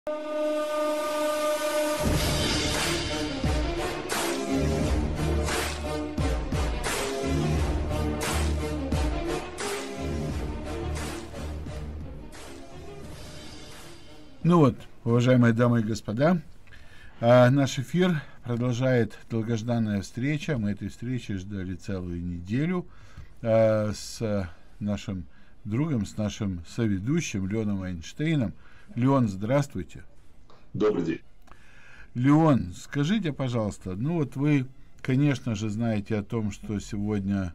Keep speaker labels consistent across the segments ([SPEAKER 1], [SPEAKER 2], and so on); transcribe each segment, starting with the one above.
[SPEAKER 1] Ну вот, уважаемые дамы и господа, наш эфир продолжает долгожданная встреча. Мы этой встречи ждали целую неделю с нашим другом, с нашим соведущим Леоном Эйнштейном. Леон, здравствуйте.
[SPEAKER 2] Добрый день.
[SPEAKER 1] Леон, скажите, пожалуйста, ну вот вы, конечно же, знаете о том, что сегодня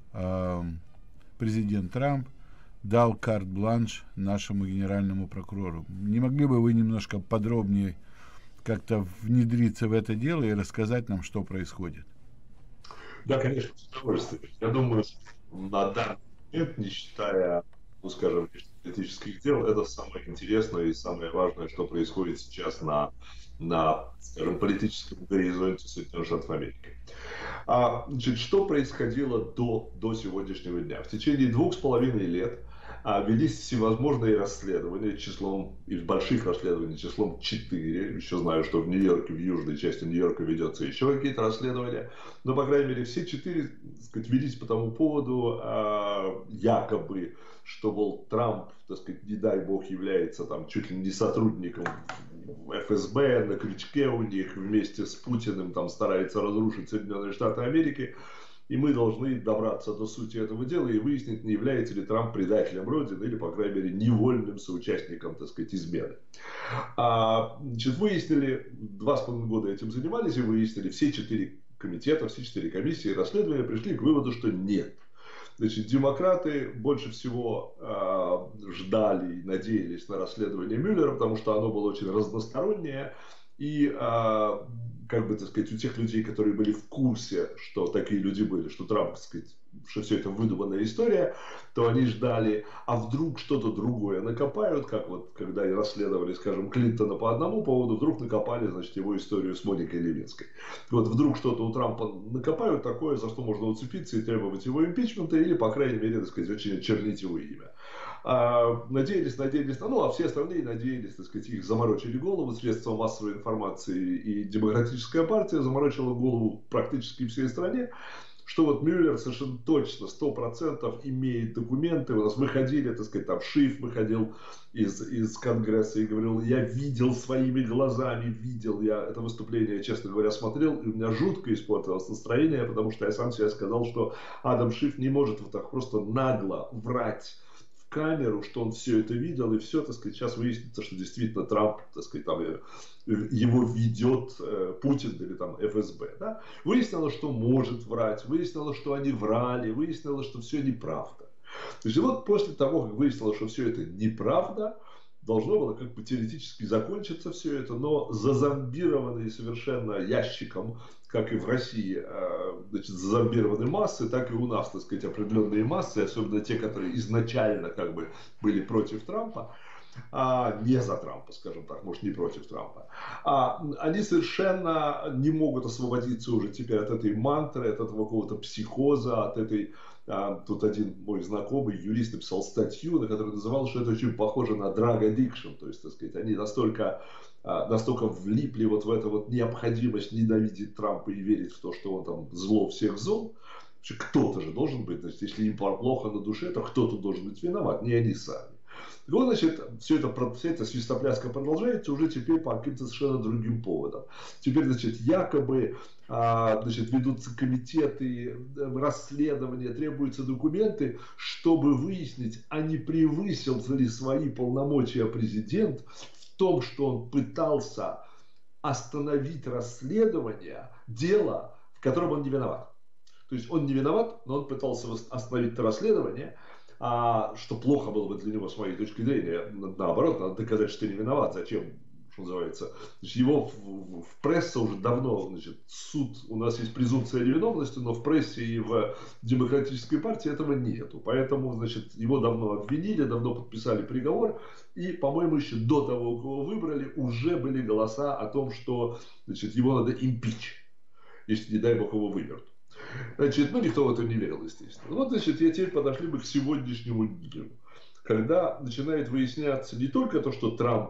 [SPEAKER 1] президент Трамп дал карт-бланш нашему генеральному прокурору. Не могли бы вы немножко подробнее как-то внедриться в это дело и рассказать нам, что происходит?
[SPEAKER 2] Да, конечно, с удовольствием. Я думаю, на данный момент, не считая, ну, скажем, политических дел, это самое интересное и самое важное, что происходит сейчас на скажем, политическом горизонте Соединенных Штатов Америки. Значит, что происходило до сегодняшнего дня? В течение 2,5 лет велись всевозможные расследования числом, из больших расследований числом 4. Еще знаю, что в Нью-Йорке, в южной части Нью-Йорка ведется еще какие-то расследования. Но, по крайней мере, все 4, так сказать, велись по тому поводу, якобы, что, мол, Трамп, так сказать, не дай бог, является там чуть ли не сотрудником ФСБ, на крючке у них, вместе с Путиным там старается разрушить Соединенные Штаты Америки. И мы должны добраться до сути этого дела и выяснить, не является ли Трамп предателем Родины или, по крайней мере, невольным соучастником, так сказать, измены. Значит, выяснили, 2,5 года этим занимались и выяснили, все 4 комитета, все 4 комиссии расследования пришли к выводу, что нет. Значит, демократы больше всего ждали и надеялись на расследование Мюллера, потому что оно было очень разностороннее. И, как бы, так сказать, у тех людей, которые были в курсе, что такие люди были, что Трамп, так сказать, что все это выдуманная история, то они ждали, а вдруг что-то другое накопают, как вот, когда и расследовали, скажем, Клинтона по одному поводу, вдруг накопали, значит, его историю с Моникой Левинской. Вот вдруг что-то у Трампа накопают такое, за что можно уцепиться и требовать его импичмента, или, по крайней мере, так сказать, очень очернить его имя. Надеялись, ну, а все остальные надеялись, так сказать, их заморочили голову, средства массовой информации и Демократическая партия заморочила голову практически всей стране, что вот Мюллер совершенно точно, 100% имеет документы. У нас выходили, так сказать, там Шиф выходил из Конгресса и говорил, я видел своими глазами, я это выступление, честно говоря, смотрел, и у меня жутко испортилось настроение, потому что я сам себе сказал, что Адам Шиф не может вот так просто нагло врать в камеру, что он все это видел, и все, так сказать, сейчас выяснится, что действительно Трамп, так сказать, там его ведет Путин или там ФСБ. Да? Выяснилось, что может врать, выяснилось, что они врали, выяснилось, что все неправда. То есть, и вот после того, как выяснилось, что все это неправда, должно было как бы теоретически закончиться все это, но зазомбированные совершенно ящиком, как и в России, значит, зазомбированы массы, так и у нас, так сказать, определенные массы, особенно те, которые изначально как бы были против Трампа, не за Трампа, скажем так, может, не против Трампа, они совершенно не могут освободиться уже теперь от этой мантры, от этого какого-то психоза, от этой... Тут один мой знакомый юрист написал статью, на которой называл, что это очень похоже на drug addiction, то есть, так сказать, они настолько влипли вот в эту вот необходимость ненавидеть Трампа и верить в то, что он там зло всех зол. Кто-то же должен быть, значит, если им плохо на душе, то кто-то должен быть виноват, не они сами. И вот, значит, вся эта свистопляска продолжается уже теперь по каким-то совершенно другим поводам. Теперь, значит, якобы значит, ведутся комитеты, расследования, требуются документы, чтобы выяснить, а не превысил ли свои полномочия президент в том, что он пытался остановить расследование дела, в котором он не виноват. То есть он не виноват, но он пытался остановить это расследование, что плохо было бы для него с моей точки зрения. Наоборот, надо доказать, что ты не виноват. Зачем, что называется. Значит, его в прессе уже давно, значит, суд, у нас есть презумпция невиновности, но в прессе и в Демократической партии этого нету. Поэтому, значит, его давно обвинили, давно подписали приговор. И, по-моему, еще до того, кого выбрали, уже были голоса о том, что, значит, его надо импич, если, не дай бог, его выберут. Значит, ну, никто в это не верил, естественно. Вот, значит, теперь подошли бы к сегодняшнему дню. когда начинает выясняться не только то, что Трамп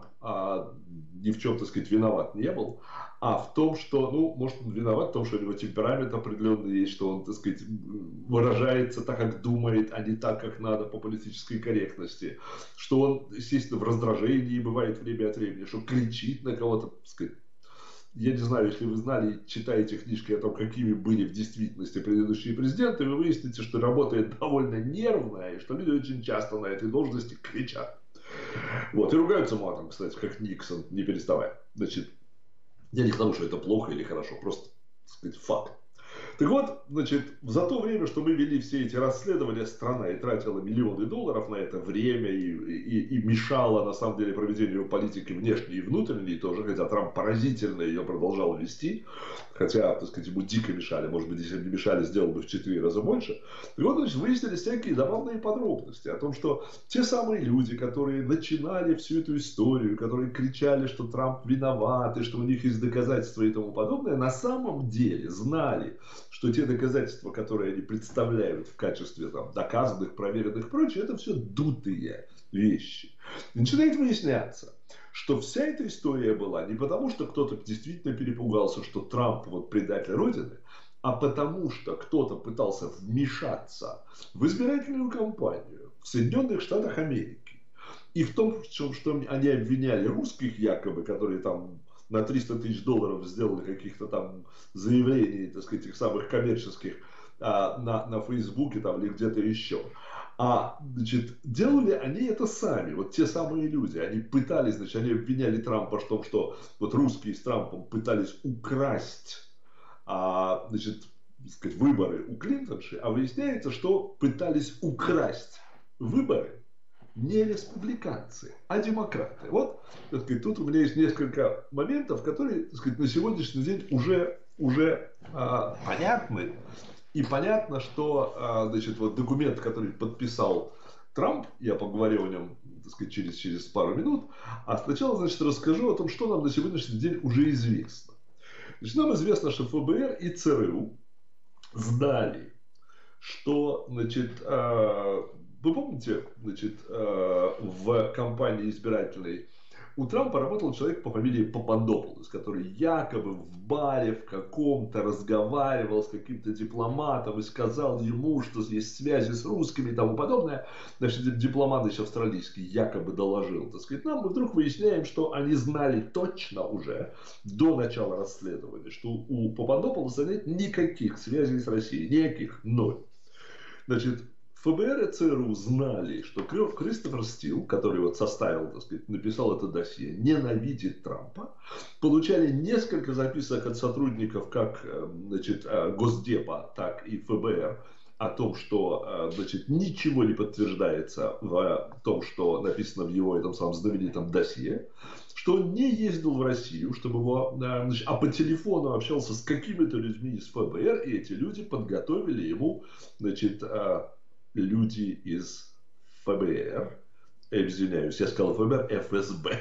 [SPEAKER 2] ни в чем, так сказать, виноват не был, а в том, что, ну, может, он виноват в том, что у него темперамент определенный есть, что он, так сказать, выражается так, как думает, а не так, как надо по политической корректности, что он, естественно, в раздражении бывает время от времени, что кричит на кого-то, так сказать. Я не знаю, если вы знали, читаете книжки о том, какими были в действительности предыдущие президенты, вы выясните, что работает довольно нервно, и что люди очень часто на этой должности кричат. Вот, и ругаются матом, кстати, как Никсон, не переставая. Значит, я не к тому, что это плохо или хорошо, просто, так сказать, факт. Так вот, значит, за то время, что мы вели все эти расследования, страна и тратила миллионы долларов на это время и мешала, на самом деле, проведению политики внешней и внутренней тоже, хотя Трамп поразительно ее продолжал вести, хотя, так сказать, ему дико мешали, может быть, если бы не мешали, сделал бы в 4 раза больше. И вот, значит, выяснились всякие забавные подробности о том, что те самые люди, которые начинали всю эту историю, которые кричали, что Трамп виноват, и что у них есть доказательства и тому подобное, на самом деле знали, что те доказательства, которые они представляют в качестве там, доказанных, проверенных и прочее, это все дутые вещи. И начинает выясняться, что вся эта история была не потому, что кто-то действительно перепугался, что Трамп вот предатель Родины, а потому что кто-то пытался вмешаться в избирательную кампанию в Соединенных Штатах Америки. И в том, что они обвиняли русских якобы, которые там на 300 тысяч долларов сделали каких-то там заявлений, так сказать, этих самых коммерческих на Фейсбуке там или где-то еще. Значит, делали они это сами, вот те самые люди. Они пытались, значит, они обвиняли Трампа в том, что вот русские с Трампом пытались украсть, значит, так сказать, выборы у Клинтонши, а выясняется, что пытались украсть выборы не республиканцы, а демократы. Вот, так сказать, тут у меня есть несколько моментов, которые, так сказать, на сегодняшний день уже понятны. И понятно, что значит, вот документ, который подписал Трамп, я поговорю о нем, так сказать, через пару минут, а сначала, значит, расскажу о том, что нам на сегодняшний день уже известно. Значит, нам известно, что ФБР и ЦРУ знали, что, значит, вы помните, значит, в кампании избирательной у Трампа работал человек по фамилии Папандополос, который якобы в баре в каком-то разговаривал с каким-то дипломатом и сказал ему, что есть связи с русскими и тому подобное. Значит, дипломат еще австралийский якобы доложил. Так сказать, нам мы вдруг выясняем, что они знали точно уже до начала расследования, что у Папандополоса нет никаких связей с Россией, никаких, ноль. Значит, ФБР и ЦРУ знали, что Кристофер Стил, который вот составил, так сказать, написал это досье, ненавидит Трампа. Получали несколько записок от сотрудников как, значит, Госдепа, так и ФБР о том, что, значит, ничего не подтверждается в том, что написано в его этом самом знаменитом досье, что он не ездил в Россию, чтобы его, значит, а по телефону общался с какими-то людьми из ФБР, и эти люди подготовили ему, значит, люди из ФБР, извиняюсь, я сказал ФБР, ФСБ,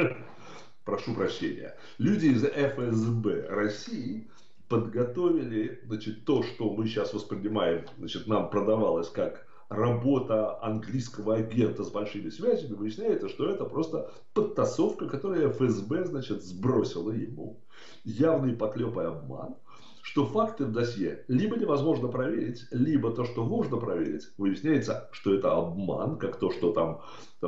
[SPEAKER 2] прошу прощения, люди из ФСБ России подготовили, значит, то, что мы сейчас воспринимаем, значит, нам продавалось как работа английского агента с большими связями, выясняется, что это просто подтасовка, которую ФСБ, значит, сбросила ему. Явный поклеп и обман. Что факты в досье либо невозможно проверить, либо то, что можно проверить, выясняется, что это обман, как то, что там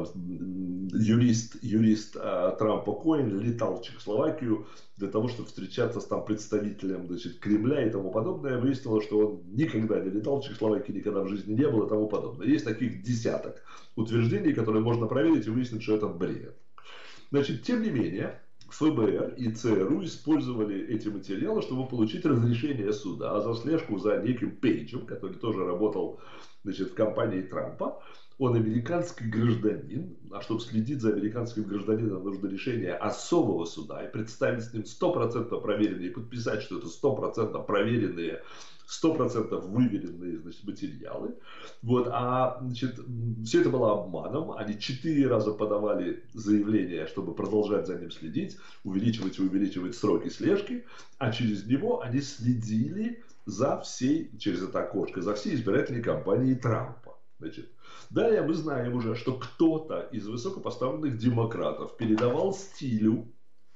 [SPEAKER 2] юрист Трампа Коэн летал в Чехословакию для того, чтобы встречаться с там представителем, значит, Кремля и тому подобное. Выяснилось, что он никогда не летал в Чехословакии, никогда в жизни не был и тому подобное. Есть таких десяток утверждений, которые можно проверить и выяснить, что это бред. Значит, тем не менее, ФБР и ЦРУ использовали эти материалы, чтобы получить разрешение суда за слежку за неким Пейджем, который тоже работал, значит, в компании Трампа. Он американский гражданин, а чтобы следить за американским гражданином, нужно решение особого суда и представить с ним 100% проверенные, и подписать, что это 100% проверенные, 100% выверенные, значит, материалы. Вот, значит, все это было обманом. Они 4 раза подавали заявление, чтобы продолжать за ним следить, увеличивать и увеличивать сроки слежки, а через него они следили за всей, через это окошко, за всей избирательной кампанией Трампа. Значит, далее мы знаем уже, что кто-то из высокопоставленных демократов передавал Стилю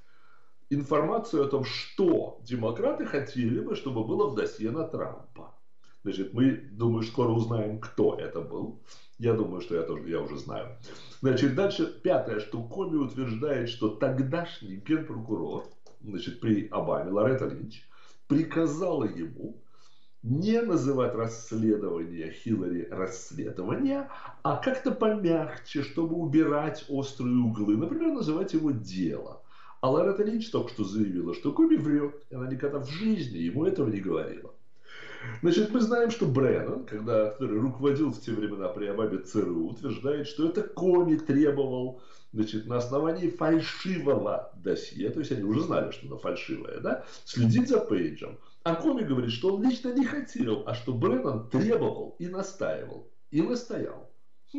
[SPEAKER 2] информацию о том, что демократы хотели бы, чтобы было в досье на Трампа. Значит, мы, думаю, скоро узнаем, кто это был. Я думаю, что я уже знаю. Значит, дальше пятое, что Коми утверждает, что тогдашний генпрокурор, значит, при Обаме, Лоретта Линч, приказала ему не называть расследование Хиллари расследование, а как-то помягче, чтобы убирать острые углы. Например, называть его дело. А Лоретта Линч только что заявила, что Коми врет. И она никогда в жизни ему этого не говорила. Значит, мы знаем, что Бреннан, который руководил в те времена при Обаме ЦРУ, утверждает, что это Коми требовал, значит, на основании фальшивого досье, то есть они уже знали, что оно фальшивое, да, следить за Пейджем. А Коми говорит, что он лично не хотел, а что Бреннан требовал и настаивал. И настоял.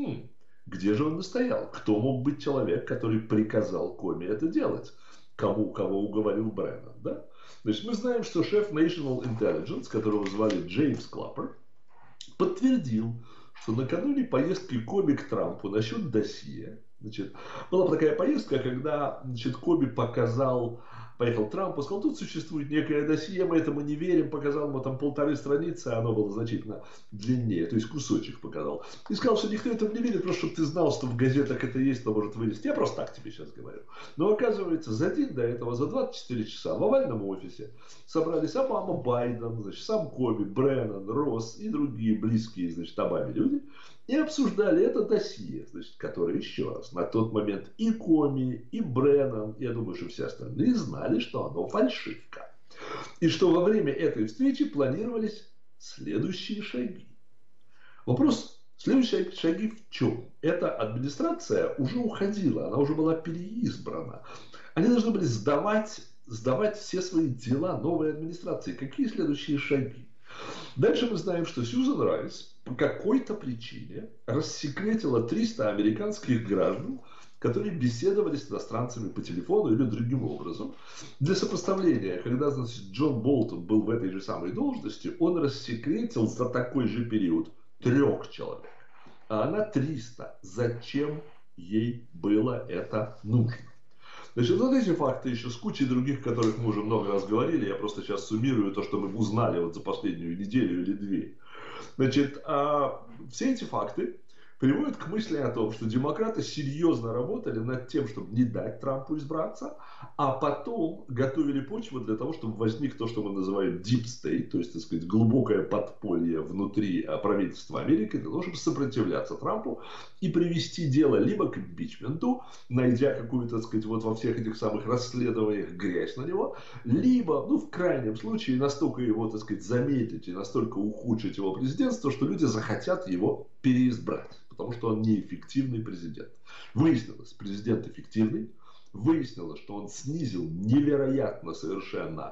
[SPEAKER 2] Где же он настоял? Кто мог быть человек, который приказал Коми это делать? Кого уговорил Бреннан, да? Значит, мы знаем, что шеф National Intelligence, которого звали Джеймс Клаппер, подтвердил, что накануне поездки Коми к Трампу насчет досье, значит, была такая поездка, когда, значит, Коми поехал Трампу, сказал, тут существует некое досье, мы этому не верим, показал ему там 1,5 страницы, а оно было значительно длиннее, то есть кусочек показал. И сказал, что никто этому не верит, просто чтобы ты знал, что в газетах это есть, то может вылезть. Я просто так тебе сейчас говорю. Но оказывается, за день до этого, за 24 часа в овальном офисе собрались Обама, Байден, значит, сам Коми, Бреннан, Росс и другие близкие, значит, Обаме люди, и обсуждали это досье, значит, которое, еще раз, на тот момент и Коми, и Бреннан, я думаю, что все остальные знали, что оно фальшивка. И что во время этой встречи планировались следующие шаги. Вопрос, следующие шаги в чем? Эта администрация уже уходила, она уже была переизбрана. Они должны были сдавать все свои дела новой администрации. Какие следующие шаги? Дальше мы знаем, что Сьюзан Райс по какой-то причине рассекретила 300 американских граждан, которые беседовали с иностранцами по телефону или другим образом. Для сопоставления, когда, значит, Джон Болтон был в этой же самой должности, он рассекретил за такой же период 3 человек, а она 300. Зачем ей было это нужно? Значит, вот эти факты еще с кучей других, о которых мы уже много раз говорили, я просто сейчас суммирую то, что мы узнали вот за последнюю неделю или 2. Значит, все эти факты приводят к мысли о том, что демократы серьезно работали над тем, чтобы не дать Трампу избраться, а потом готовили почву для того, чтобы возник то, что мы называем deep state, то есть, так сказать, глубокое подполье внутри правительства Америки, для того, чтобы сопротивляться Трампу и привести дело либо к импичменту, найдя какую-то, так сказать, вот во всех этих самых расследованиях грязь на него, либо, ну, в крайнем случае, настолько его, так сказать, замедлить и настолько ухудшить его президентство, что люди захотят его переизбрать. Потому что он неэффективный президент. Выяснилось, президент эффективный. Выяснилось, что он снизил невероятно совершенно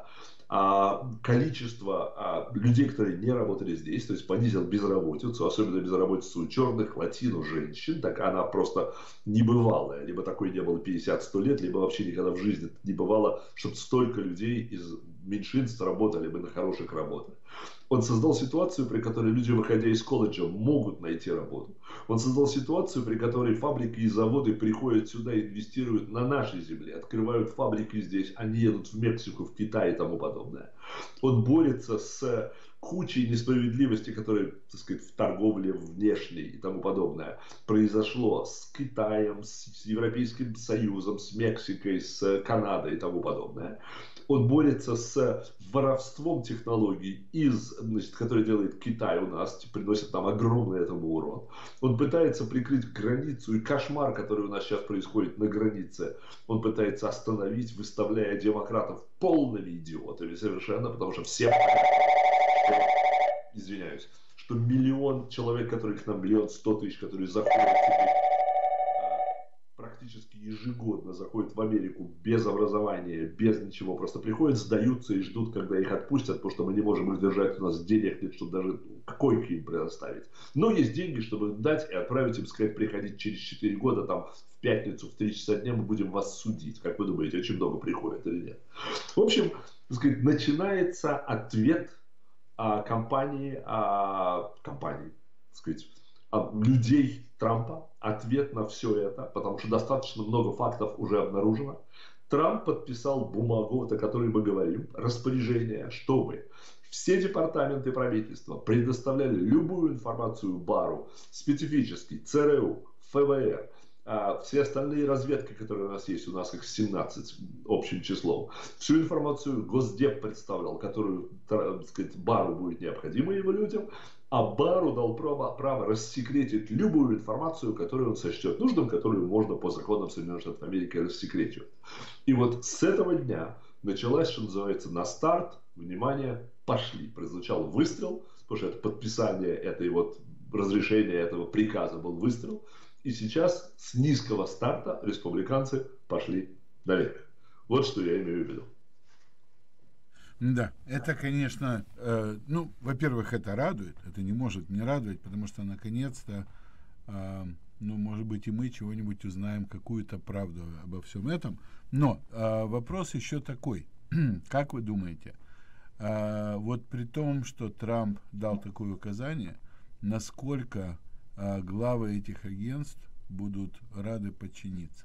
[SPEAKER 2] количество людей, которые не работали здесь, то есть понизил безработицу, особенно безработицу у черных, латин, у женщин, так она просто небывалая, либо такой не было 50-100 лет, либо вообще никогда в жизни не бывало, чтобы столько людей из меньшинств работали бы на хороших работах. Он создал ситуацию, при которой люди, выходя из колледжа, могут найти работу. Он создал ситуацию, при которой фабрики и заводы приходят сюда и инвестируют на нашей земле, открывают фабрики здесь, они едут в Мексику, в Китай и тому подобное. Он борется с кучей несправедливости, которая, так сказать, в торговле внешней и тому подобное произошло с Китаем, с Европейским Союзом, с Мексикой, с Канадой и тому подобное. Он борется с воровством технологий, значит, которые делает Китай у нас, приносит нам огромный этому урон. Он пытается прикрыть границу и кошмар, который у нас сейчас происходит на границе. Он пытается остановить, выставляя демократов полными идиотами совершенно, потому что все, извиняюсь, что 1 миллион человек, которые к нам, 1 100 000, которые заходят теперь, практически ежегодно заходят в Америку без образования, без ничего, просто приходят, сдаются и ждут, когда их отпустят, потому что мы не можем их держать, у нас денег нет, чтобы даже койки им предоставить. Но есть деньги, чтобы дать и отправить им, сказать, приходить через 4 года, там, в пятницу, в 3 часа дня мы будем вас судить. Как вы думаете, очень много приходит или нет? В общем, так сказать, начинается ответ компании, так сказать, людей Трампа, ответ на все это, потому что достаточно много фактов уже обнаружено. Трамп подписал бумагу, о которой мы говорим, распоряжение, чтобы все департаменты правительства предоставляли любую информацию Барру, специфически ЦРУ, ФБР, все остальные разведки, которые у нас их 17 общим числом, всю информацию Госдеп представлял, которую, так сказать, Барру будет необходима его людям, а Барру дал право рассекретить любую информацию, которую он сочтет нужным, которую можно по законам Соединенных Штатов Америки рассекречивать. И вот с этого дня началась, что называется, на старт, внимание, пошли. Прозвучал выстрел, потому что это подписание этой вот разрешения, этого приказа был выстрел. И сейчас с низкого старта республиканцы пошли наверх. Вот что я имею в виду.
[SPEAKER 1] Да, это, конечно, ну, во-первых, это радует, это не может не радовать, потому что, наконец-то, ну, может быть, и мы чего-нибудь узнаем, какую-то правду обо всем этом. Но вопрос еще такой. Как вы думаете, вот при том, что Трамп дал такое указание, насколько главы этих агентств будут рады подчиниться?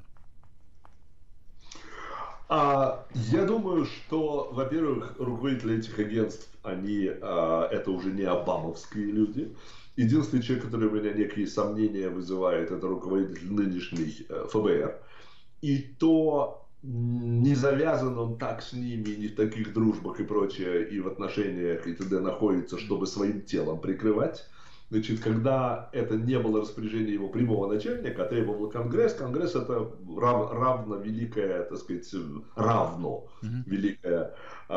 [SPEAKER 2] Я думаю, что, во-первых, руководители этих агентств, они, это уже не обамовские люди. Единственный человек, который у меня некие сомнения вызывает, это руководитель нынешней ФБР. И то не завязан он так с ними, не в таких дружбах и прочее, и в отношениях и т.д. находится, чтобы своим телом прикрывать. Значит, когда это не было распоряжение его прямого начальника, а требовал Конгресс, Конгресс это равно великое, так сказать, великое,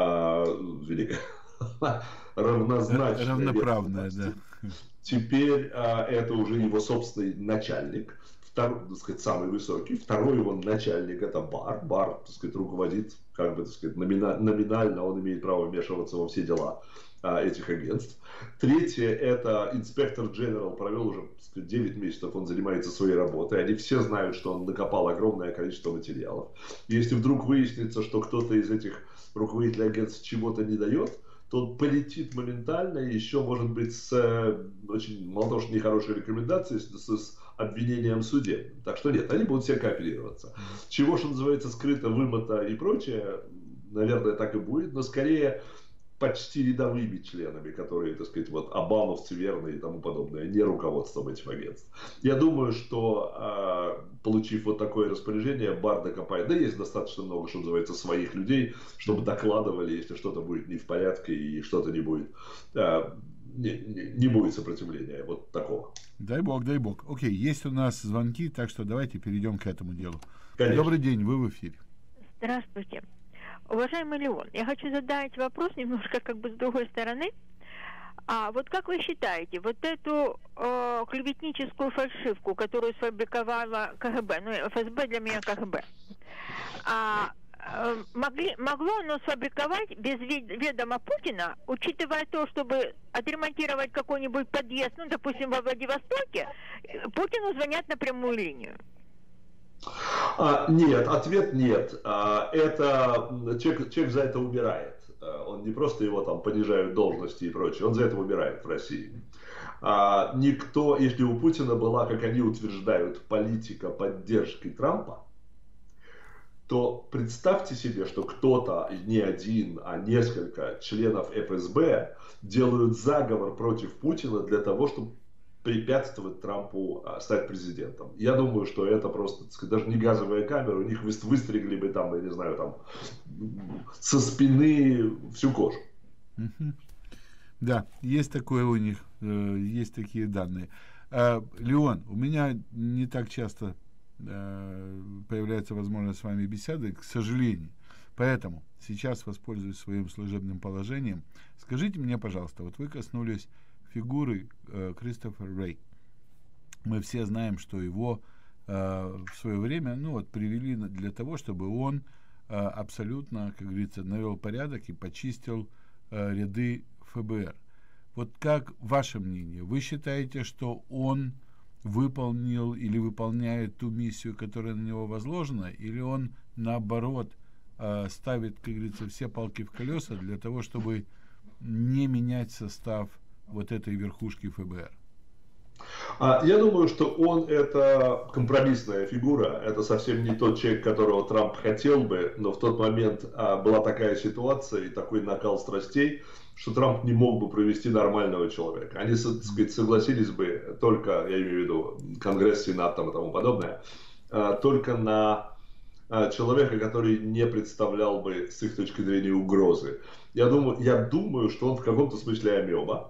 [SPEAKER 2] равнозначное.
[SPEAKER 1] Равноправное, да.
[SPEAKER 2] Теперь это уже его собственный начальник, второй, так сказать, самый высокий. Второй его начальник это Барр. Барр, так сказать, руководит, как бы, так сказать, номинально он имеет право вмешиваться во все дела этих агентств. Третье, это инспектор Дженерал, провел уже, так сказать, 9 месяцев, он занимается своей работой. Они все знают, что он накопал огромное количество материалов. Если вдруг выяснится, что кто-то из этих руководителей агентств чего-то не дает, то он полетит моментально, и еще, может быть, с очень, мало того, что нехорошей рекомендацией, с обвинением в суде. Так что нет, они будут все кооперироваться. Чего, что называется, скрыто, вымыто и прочее, наверное, так и будет, но скорее почти рядовыми членами, которые, так сказать, вот обамовцы верные и тому подобное, не руководством этих агентств. Я думаю, что, получив вот такое распоряжение, Барр докопает. Да есть достаточно много, что называется, своих людей, чтобы докладывали, если что-то будет не в порядке и что-то не будет, не будет сопротивления вот такого.
[SPEAKER 1] Дай бог, дай бог. Окей, есть у нас звонки, так что давайте перейдем к этому делу.
[SPEAKER 2] Конечно.
[SPEAKER 1] Добрый день, вы в эфире.
[SPEAKER 3] Здравствуйте. Уважаемый Леон, я хочу задать вопрос немножко как бы с другой стороны. Вот как вы считаете, вот эту клеветническую фальшивку, которую сфабриковала КГБ, ну ФСБ для меня КГБ, могло оно сфабриковать без ведома Путина, учитывая то, чтобы отремонтировать какой-нибудь подъезд, ну, допустим, во Владивостоке, Путину звонят на прямую линию?
[SPEAKER 2] Нет, ответ нет. Это человек за это убирает. Он не просто его там понижают должности и прочее, он за это убирает в России. Никто, если у Путина была, как они утверждают, политика поддержки Трампа, то представьте себе, что кто-то, не один, а несколько членов ФСБ делают заговор против Путина для того, чтобы препятствовать Трампу стать президентом. Я думаю, что это просто, так сказать, даже не газовая камера, у них выстригли бы там, я не знаю, там со спины всю кожу.
[SPEAKER 1] Да, есть такое у них, есть такие данные. Леон, у меня не так часто появляется возможность с вами беседы, к сожалению. Поэтому сейчас воспользуюсь своим служебным положением. Скажите мне, пожалуйста, вот вы коснулись фигуры Кристофера Рэй. Мы все знаем, что его в свое время, ну вот, привели для того, чтобы он абсолютно, как говорится, навел порядок и почистил ряды ФБР. Вот как ваше мнение? Вы считаете, что он выполнил или выполняет ту миссию, которая на него возложена, или он, наоборот, ставит, как говорится, все палки в колеса для того, чтобы не менять состав вот этой верхушки ФБР?
[SPEAKER 2] Я думаю, что он это компромиссная фигура, это совсем не тот человек, которого Трамп хотел бы, но в тот момент была такая ситуация и такой накал страстей, что Трамп не мог бы провести нормального человека. Они, так сказать, согласились бы только, я имею в виду Конгресс, Сенат там, и тому подобное, только на человека, который не представлял бы с их точки зрения угрозы. Я думаю, что он в каком-то смысле амеба.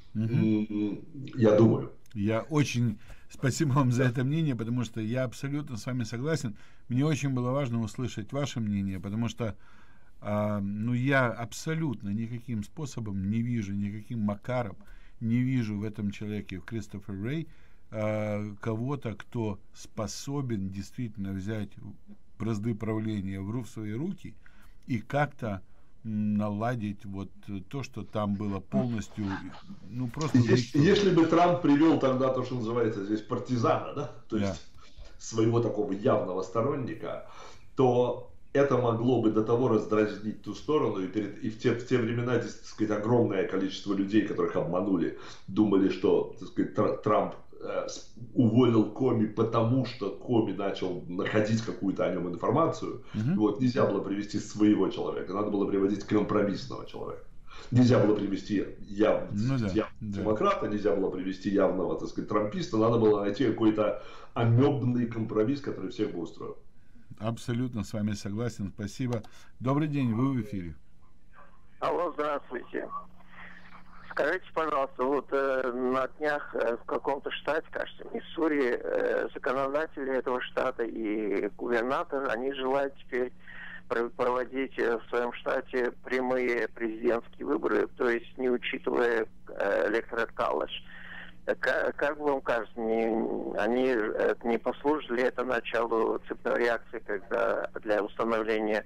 [SPEAKER 2] Я думаю.
[SPEAKER 1] Я очень спасибо вам за это мнение, потому что я абсолютно с вами согласен. Мне очень было важно услышать ваше мнение, потому что я абсолютно никаким способом не вижу, никаким макаром не вижу в этом человеке, в Кристофер Рэй, кого-то, кто способен действительно взять бразды правления в свои руки и как-то наладить вот то, что там было полностью, просто...
[SPEAKER 2] Если бы Трамп привел тогда то, что называется здесь партизана, да, то есть своего такого явного сторонника, то это могло бы до того раздразнить ту сторону, и в те времена, здесь, так сказать, огромное количество людей, которых обманули, думали, что, так сказать, Трамп уволил Коми, потому что Коми начал находить какую-то о нем информацию. Вот, нельзя было привести своего человека, надо было приводить компромиссного человека. Нельзя было привести явного демократа, нельзя было привести явного, так сказать, трамписта, надо было найти какой-то амебный компромисс, который всех бы устроил.
[SPEAKER 1] Абсолютно с вами согласен, спасибо. Добрый день, вы в эфире.
[SPEAKER 4] Алло, здравствуйте. Скажите, пожалуйста, вот на днях в каком-то штате, кажется, в Миссури, законодатели этого штата и губернатор, они желают теперь проводить в своем штате прямые президентские выборы, то есть не учитывая electoral college. Как вам кажется, не послужит ли это началу цепной реакции, когда для установления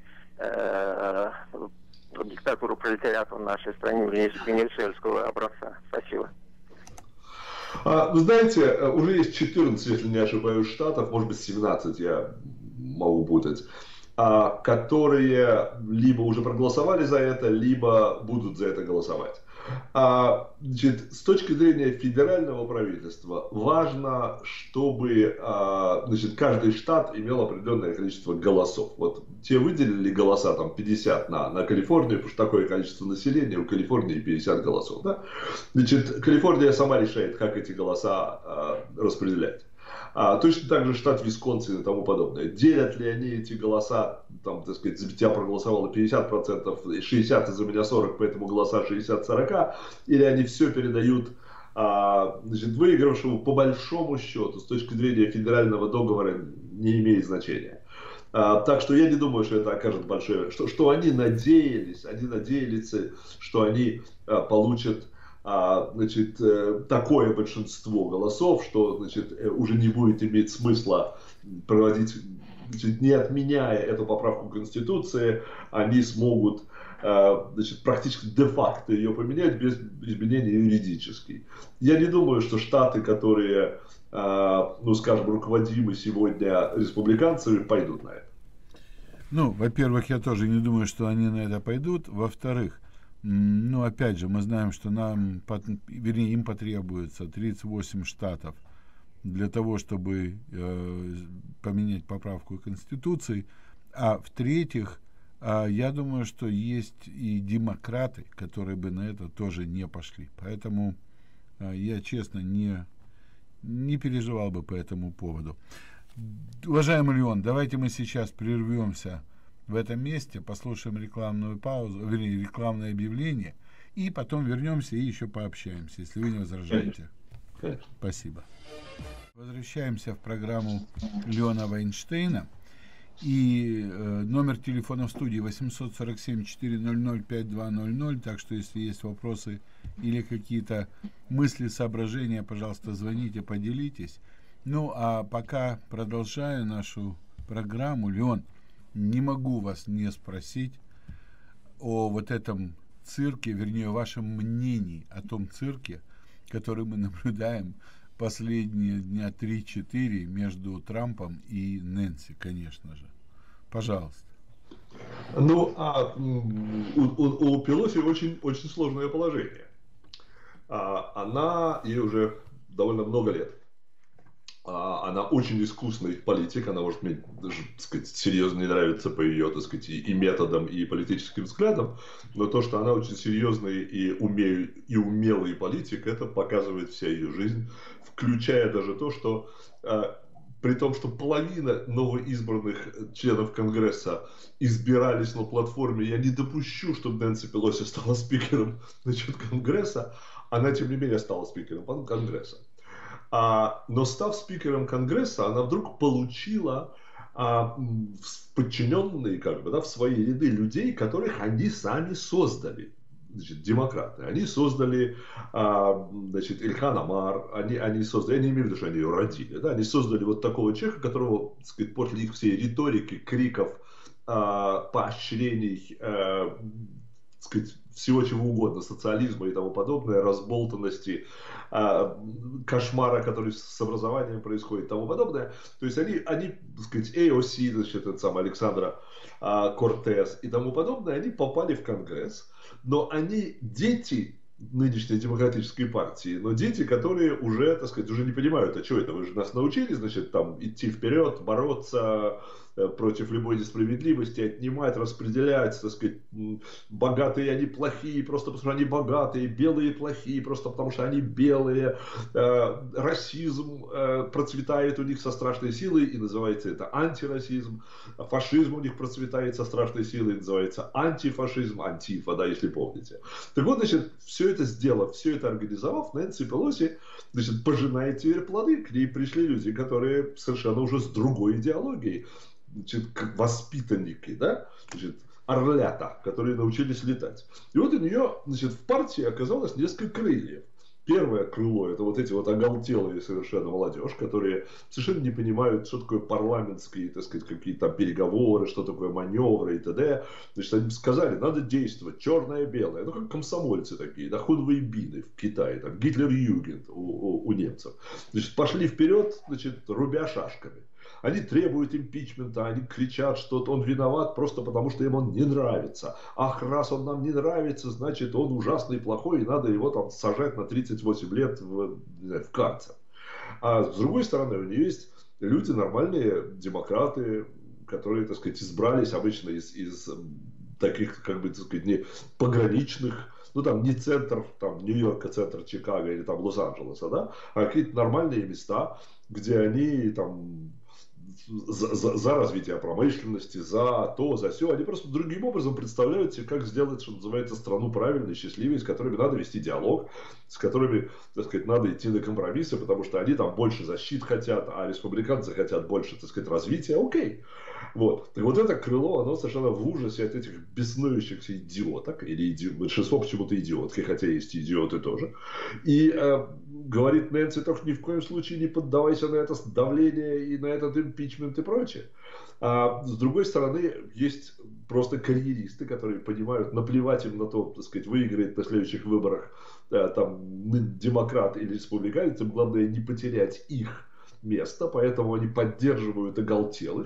[SPEAKER 4] диктатуру пролетариата в нашей стране венесуэльского образца? Спасибо.
[SPEAKER 2] Вы знаете, уже есть 14, если не ошибаюсь, штатов, может быть 17, я могу путать, которые либо уже проголосовали за это, либо будут за это голосовать. Значит, с точки зрения федерального правительства важно, чтобы каждый штат имел определенное количество голосов. Вот те выделили голоса, там 50 на Калифорнию, потому что такое количество населения, у Калифорнии 50 голосов. Да? Значит, Калифорния сама решает, как эти голоса распределять. Точно так же штат Висконсин и тому подобное. Делят ли они эти голоса, там, так сказать, за тебя проголосовало 50%, 60, за меня 40, поэтому голоса 60-40, или они все передают выигравшему по большому счету, с точки зрения федерального договора, не имеет значения. Так что я не думаю, что это окажет большое... Что они надеялись, что они получат такое большинство голосов, что уже не будет иметь смысла проводить, не отменяя эту поправку Конституции, они смогут практически де-факто ее поменять без изменения юридической. Я не думаю, что штаты, которые, скажем, руководимы сегодня республиканцами, пойдут на это.
[SPEAKER 1] Во-первых, я тоже не думаю, что они на это пойдут. Во-вторых, опять же, мы знаем, что им потребуется 38 штатов для того, чтобы поменять поправку Конституции. А в-третьих, я думаю, что есть и демократы, которые бы на это тоже не пошли. Поэтому я, честно, не переживал бы по этому поводу. Уважаемый Леон, давайте мы сейчас прервемся в этом месте, послушаем рекламную паузу, рекламное объявление, и потом вернемся и еще пообщаемся, если вы не возражаете.
[SPEAKER 2] Конечно.
[SPEAKER 1] Спасибо. Возвращаемся в программу Леона Вайнштейна. И номер телефона в студии 847-400-5200. Так что, если есть вопросы или какие-то мысли, соображения, пожалуйста, звоните, поделитесь. А пока продолжаю нашу программу, Леон, не могу вас не спросить о вот этом цирке, вернее, вашем мнении о том цирке, который мы наблюдаем последние дня 3-4 между Трампом и Нэнси, конечно же. Пожалуйста.
[SPEAKER 2] У Пелоси очень сложное положение. Ей уже довольно много лет. она очень искусный политик, она может мне даже, так сказать, серьезно не нравится по ее, так сказать, и методам, и политическим взглядам, но то, что она очень серьезный и умелый политик, это показывает вся ее жизнь, включая даже то, что при том, что половина новоизбранных членов Конгресса избирались на платформе «Я не допущу, чтобы Нэнси Пелоси стала спикером, значит, Конгресса», она, тем не менее, стала спикером Конгресса. Но став спикером Конгресса, она вдруг получила подчиненные как бы, да, в свои ряды людей, которых они сами создали. Значит, демократы. Они создали, значит, Ильхан Омар, они создали, я не имею в виду, что они ее родили, да, они создали вот такого человека, которого, так сказать, после их всей риторики, криков, поощрений, так сказать, всего чего угодно, социализма и тому подобное, разболтанности, кошмара, который с образованием происходит и тому подобное. То есть они, так сказать, AOC, значит, этот самый Александра Кортес и тому подобное, они попали в Конгресс, но они дети нынешней демократической партии, но дети, которые уже, так сказать, уже не понимают, а что это, вы же нас научили, значит, там, идти вперед, бороться против любой несправедливости, отнимать, распределять, так сказать, богатые они плохие, просто потому что они богатые, белые плохие, просто потому что они белые, расизм процветает у них со страшной силой, и называется это антирасизм, фашизм у них процветает со страшной силой, и называется антифашизм, антифа, да, если помните. Так вот, значит, все это сделав, все это организовав, Нэнси Пелоси, значит, пожинает теперь плоды, к ней пришли люди, которые совершенно уже с другой идеологией, значит, воспитанники, да, значит, орлята, которые научились летать. И вот у нее, значит, в партии оказалось несколько крыльев. Первое крыло – это вот эти вот оголтелые совершенно молодежь, которые совершенно не понимают, что такое парламентские, так сказать, какие-то переговоры, что такое маневры и т.д. Значит, они сказали, надо действовать, черное, белое. Ну, как комсомольцы такие, да, хунвейбины в Китае, там, Гитлер-Югент у немцев. Значит, пошли вперед, значит, рубя шашками. Они требуют импичмента, они кричат, что он виноват просто потому, что им он не нравится. Ах, раз он нам не нравится, значит, он ужасный, плохой, и надо его там сажать на 38 лет в карцер. А с другой стороны, у нее есть люди нормальные, демократы, которые, так сказать, избрались обычно из таких, как бы, так сказать, не пограничных, ну, там, не центр, там, Нью-Йорка, центр Чикаго или там Лос-Анджелеса, да, а какие-то нормальные места, где они, там, за развитие промышленности, за то, за все. Они просто другим образом представляют себе, как сделать, что называется, страну правильной, счастливой, с которыми надо вести диалог, с которыми, так сказать, надо идти на компромиссы, потому что они там больше защит хотят, а республиканцы хотят больше, так сказать, развития. Окей. Вот. Так вот это крыло, оно совершенно в ужасе от этих беснующихся идиоток, или большинство почему-то идиотки, хотя есть идиоты тоже. И говорит Нэнси, только ни в коем случае не поддавайся на это давление и на этот импичмент и прочее. А с другой стороны, есть просто карьеристы, которые понимают, наплевать им на то, так сказать, выиграет на следующих выборах там, демократ или республиканец, им главное не потерять их место, поэтому они поддерживают оголтелых.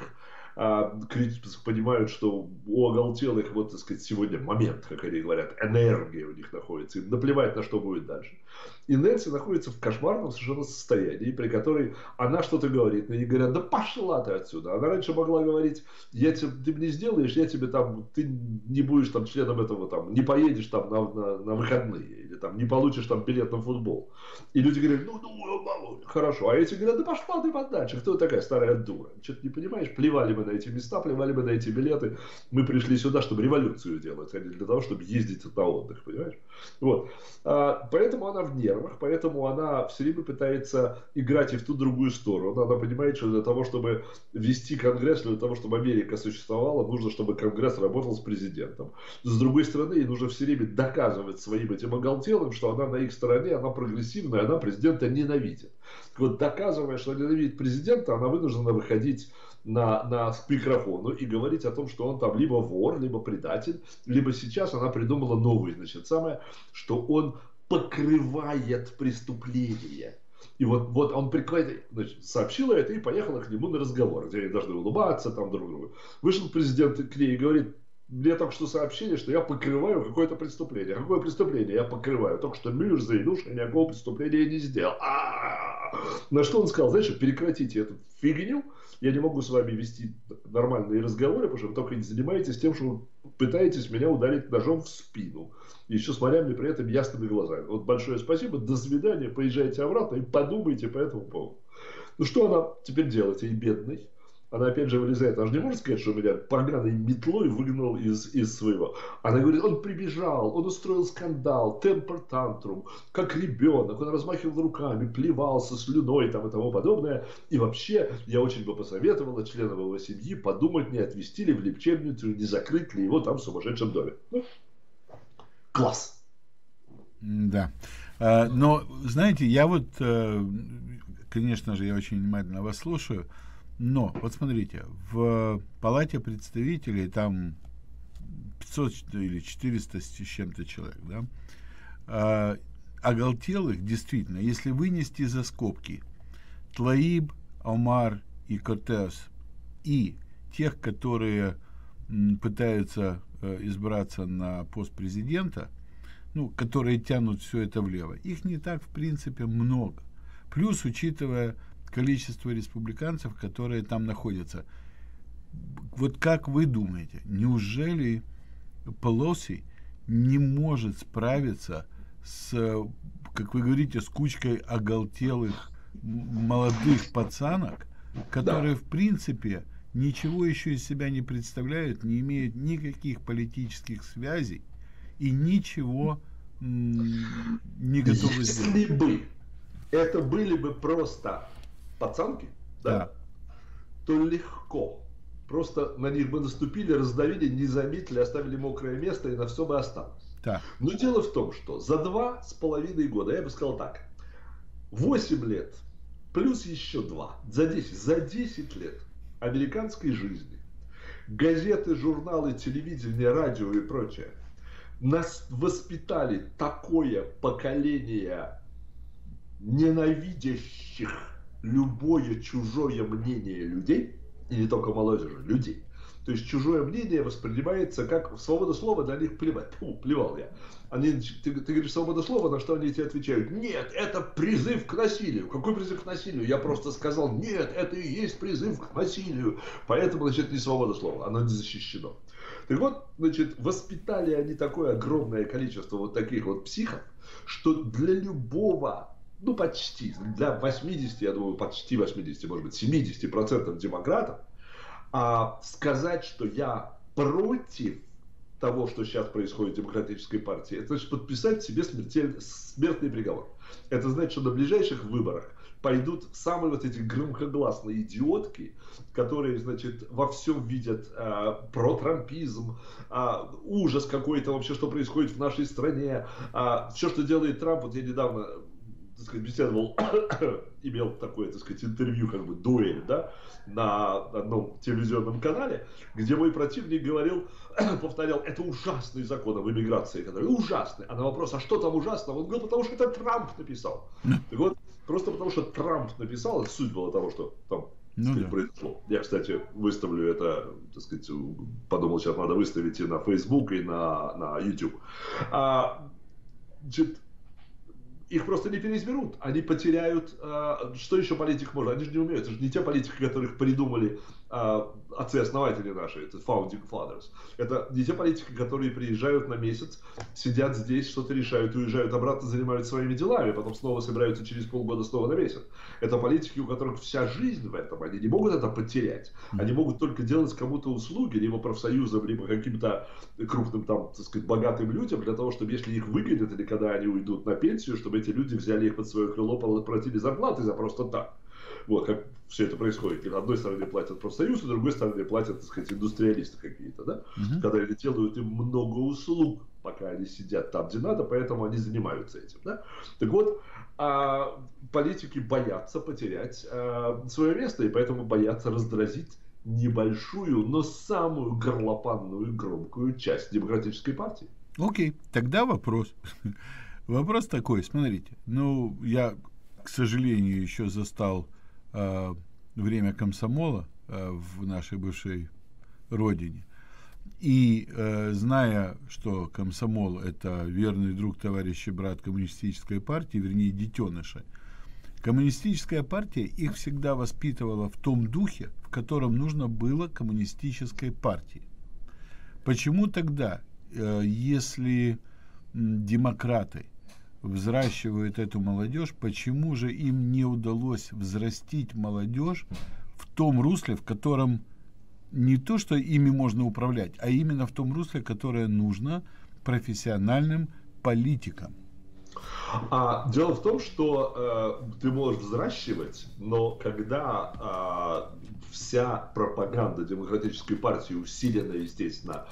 [SPEAKER 2] Понимают, что у оголтелых, вот, так сказать, сегодня момент, как они говорят, энергия у них находится, им наплевать на что будет дальше. И Нэнси находится в кошмарном совершенно состоянии, при которой она что-то говорит, и они говорят, да пошла ты отсюда. Она раньше могла говорить, ты мне сделаешь, я тебе там, ты не будешь там членом этого, там, не поедешь там на выходные, или там не получишь там билет на футбол. И люди говорят, ну, хорошо. А эти говорят, да пошла ты подальше, кто такая старая дура? Что-то не понимаешь, плевали мы на эти места, плевали мы на эти билеты. Мы пришли сюда, чтобы революцию делать, а не для того, чтобы ездить на отдых, понимаешь? Вот. Поэтому она в нервах, поэтому она все время пытается играть и в ту другую сторону. Она понимает, что для того, чтобы вести Конгресс, для того, чтобы Америка существовала, нужно, чтобы Конгресс работал с президентом. С другой стороны, ей нужно все время доказывать своим этим оголтелым, что она на их стороне, она прогрессивная, она президента ненавидит. Вот доказывая, что ненавидит президента, она вынуждена выходить на микрофону и говорить о том, что он там либо вор, либо предатель, либо сейчас она придумала новый, значит, самое, что он покрывает преступления. И вот он значит, сообщила это и поехала к нему на разговор, где они должны улыбаться там друг другу. Вышел президент к ней и говорит, мне только что сообщили, что я покрываю какое-то преступление. Какое преступление я покрываю? Только что муж заявил, что никакого преступления я не сделал. На что он сказал: знаешь, прекратите эту фигню, я не могу с вами вести нормальные разговоры, потому что вы только не занимаетесь тем, что вы пытаетесь меня ударить ножом в спину. Еще смотря мне при этом ясными глазами. Вот большое спасибо, до свидания, поезжайте обратно и подумайте по этому поводу. Ну что она теперь делает, ей бедной? Она опять же вылезает. Она же не может сказать, что меня поганой метлой выгнал из своего. Она говорит: он прибежал, он устроил скандал, темпер тантрум, как ребенок. Он размахивал руками, плевался слюной там, и тому подобное. И вообще, я очень бы посоветовала членам его семьи подумать, не отвезти ли в лечебницу, не закрыть ли его там в сумасшедшем доме. Ну, класс.
[SPEAKER 1] Да. Но, знаете, я вот, конечно же, я очень внимательно вас слушаю. Но, вот смотрите, в Палате представителей там 500 или 400 с чем-то человек, да, оголтелых, действительно, если вынести за скобки Тлаиб, Омар и Кортес и тех, которые пытаются избраться на пост президента, ну, которые тянут все это влево, их не так, в принципе, много. Плюс, учитывая количество республиканцев, которые там находятся. Вот как вы думаете, неужели Пелоси не может справиться с, как вы говорите, с кучкой оголтелых молодых пацанок, которые, в принципе, ничего еще из себя не представляют, не имеют никаких политических связей и ничего не готовы сделать?
[SPEAKER 2] Если бы это были бы просто пацанки, да, то легко. Просто на них бы наступили, раздавили, не заметили, оставили мокрое место, и на все бы осталось.
[SPEAKER 1] Да.
[SPEAKER 2] Но дело в том, что за 2,5 года, я бы сказал так, 8 лет плюс еще 2, за 10 лет американской жизни, газеты, журналы, телевидение, радио и прочее, нас воспитали такое поколение ненавидящих любое чужое мнение людей, и не только молодежи, людей. То есть чужое мнение воспринимается как свобода слова, для них плевать. Фу, плевал я. Ты говоришь свобода слова, на что они тебе отвечают: нет, это призыв к насилию. Какой призыв к насилию? Я просто сказал: нет, это и есть призыв к насилию. Поэтому, значит, не свобода слова, оно не защищено. Так вот, значит, воспитали они такое огромное количество вот таких вот психов, что для любого, ну почти, для 80, я думаю, почти 80, может быть 70% демократов, сказать, что я против того, что сейчас происходит в демократической партии, это значит подписать себе смертный приговор. Это значит, что на ближайших выборах пойдут самые вот эти громкогласные идиотки, которые, значит, во всем видят протрампизм, ужас какой-то вообще, что происходит в нашей стране, все, что делает Трамп. Вот я недавно, так сказать, беседовал, имел такое, так сказать, интервью, как бы дуэль, да, на одном телевизионном канале, где мой противник говорил, повторял: это ужасный закон об иммиграции, который ужасный. А на вопрос: а что там ужасного? Он говорил: потому что это Трамп написал. Так вот, просто потому что Трамп написал, это суть была того, что там, так сказать, произошло. Я, кстати, выставлю это, так сказать, подумал, сейчас надо выставить и на Facebook, и на YouTube. Значит, их просто не переизберут, они потеряют, что еще политик может, они же не умеют, это же не те политики, которых придумали отцы-основатели наши, это founding fathers, это не те политики, которые приезжают на месяц, сидят здесь, что-то решают, уезжают обратно, занимаются своими делами, потом снова собираются через полгода снова на месяц. Это политики, у которых вся жизнь в этом, они не могут это потерять, они могут только делать кому-то услуги, либо профсоюзам, либо каким-то крупным там, так сказать, богатым людям, для того, чтобы если их выгонят или когда они уйдут на пенсию, чтобы эти люди взяли их под свое крыло, платили зарплаты за просто так. Вот как все это происходит. И на одной стороне платят профсоюз, а с другой стороне платят, так сказать, индустриалисты какие-то, да? Когда они делают им много услуг, пока они сидят там, где надо, поэтому они занимаются этим, да? Так вот, политики боятся потерять свое место, и поэтому боятся раздразить небольшую, но самую горлопанную, громкую часть демократической партии.
[SPEAKER 1] Окей, тогда вопрос. Вопрос такой, смотрите, ну, я, к сожалению, еще застал время комсомола в нашей бывшей родине. И зная, что комсомол — это верный друг, товарищ и брат коммунистической партии, вернее, детеныша, Коммунистическая партия их всегда воспитывала в том духе, в котором нужно было коммунистической партии. Почему тогда, если демократы взращивают эту молодежь, почему же им не удалось взрастить молодежь в том русле, в котором не то, что ими можно управлять, а именно в том русле, которое нужно профессиональным политикам?
[SPEAKER 2] Дело в том, что ты можешь взращивать, но когда вся пропаганда демократической партии усилена, естественно,